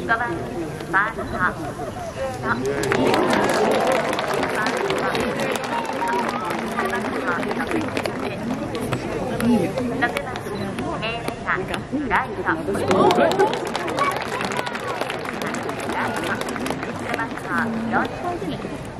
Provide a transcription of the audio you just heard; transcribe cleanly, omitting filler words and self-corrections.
5番バーハ上野バーハ6番明大ライトライト背番号4